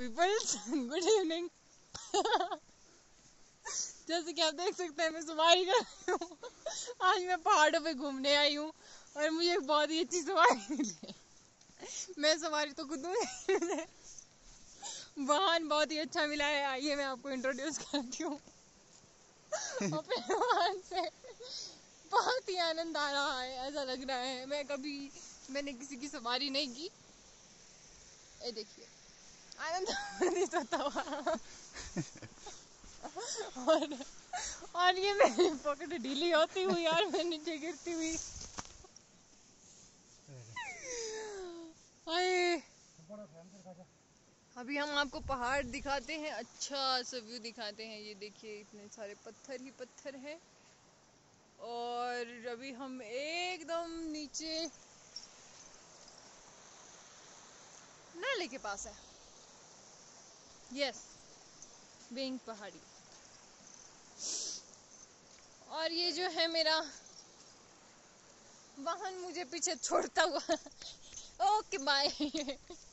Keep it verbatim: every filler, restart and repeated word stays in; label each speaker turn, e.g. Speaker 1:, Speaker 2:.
Speaker 1: Peoples, good evening. जैसे कि आप देख सकते हैं मैं सवारी कर रही हूँ। आज मैं पहाड़ों पे घूमने आई हूँ और मुझे बहुत ही अच्छी सवारी मिली। मैं सवारी तो खुद हूँ, वाहन बहुत ही अच्छा मिला है। आइए मैं आपको इंट्रोड्यूस करती हूँ अपने वाहन से। बहुत ही आनंद आ रहा है, ऐसा लग रहा है मैं कभी मैंने किसी की सवारी नहीं की। ये देखिए आनंद होता हुआ। और और ये मेरी पकड़ ढीली होती हुई यार मैं नीचे गिरती हुई। हाय अभी हम आपको पहाड़ दिखाते हैं, अच्छा सा व्यू दिखाते हैं। ये देखिए इतने सारे पत्थर ही पत्थर हैं और अभी हम एकदम नीचे नाले के पास है। यस, बेंग पहाड़ी। और ये जो है मेरा वाहन मुझे पीछे छोड़ता हुआ। Okay bye.